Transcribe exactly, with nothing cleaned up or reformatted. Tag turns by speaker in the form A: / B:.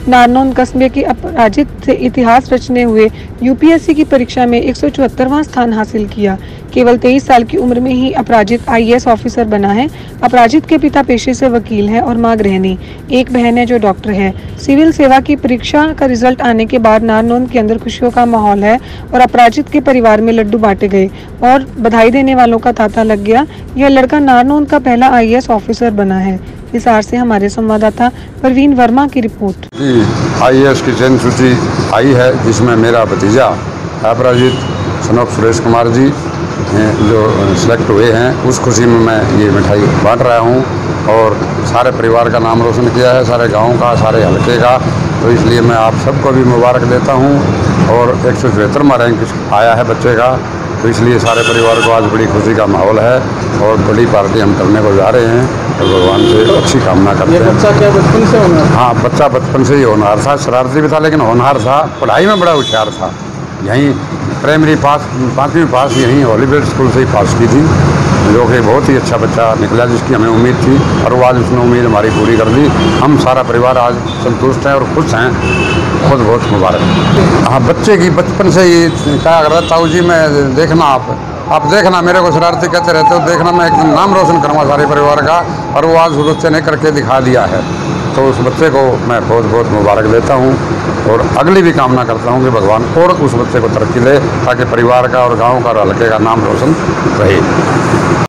A: नारनौंद कस्बे के अपराजित से इतिहास रचने हुए यूपीएससी की परीक्षा में एक सौ चौहत्तरवां स्थान हासिल किया। केवल तेईस साल की उम्र में ही अपराजित आईएएस ऑफिसर बना है। अपराजित के पिता पेशे से वकील हैं और मां गृहिणी। एक बहन है जो डॉक्टर है। सिविल सेवा की परीक्षा का रिजल्ट आने के बाद नारनौंद के अंदर खुशियों का माहौल है और अपराजित के परिवार में लड्डू बांटे गए और बधाई देने वालों का तांता लग गया। यह लड़का नारनौंद का पहला आईएएस ऑफिसर बना है। हिसार से हमारे संवाददाता परवीन वर्मा की रिपोर्ट।
B: आईएएस की चयन सूची आई है जिसमें मेरा भतीजा अपराजित सनोफ सुरेश कुमार जी जो सिलेक्ट हुए हैं, उस खुशी में मैं ये मिठाई बांट रहा हूँ और सारे परिवार का नाम रोशन किया है, सारे गांव का, सारे हलके का। तो इसलिए मैं आप सबको भी मुबारक देता हूँ। और एक सौ चौहत्तरवां रैंक आया है बच्चे का, तो इसलिए सारे परिवार को आज बड़ी खुशी का माहौल है और बड़ी पार्टी हम करने को जा रहे हैं और भगवान से अच्छी कामना करते हैं।
C: बच्चा क्या बचपन से होनहार?
B: हाँ, बच्चा बचपन से ही होनहार था, शरारती भी था लेकिन होनहार था, पढ़ाई में बड़ा होशियार था। यहीं प्राइमरी पास पाँचवीं पास यहीं हॉलीवेल स्कूल से ही पास की थी, जो कि बहुत ही अच्छा बच्चा निकला जिसकी हमें उम्मीद थी और वो आज उसने उम्मीद हमारी पूरी कर दी। हम सारा परिवार आज संतुष्ट हैं और खुश हैं। बहुत बहुत मुबारक। हाँ, बच्चे की बचपन से ही क्या कर रहा था जी, मैं देखना आप आप देखना मेरे को शरारती कहते रहते हो, देखना मैं एकदम नाम रोशन करूँगा सारे परिवार का, और वो आज उस बच्चे ने करके दिखा दिया है। तो उस बच्चे को मैं बहुत बहुत मुबारक देता हूँ और अगली भी कामना करता हूँ कि भगवान और उस बच्चे को तरक्की दे ताकि परिवार का और गांव का और हल्के का नाम रोशन रहे।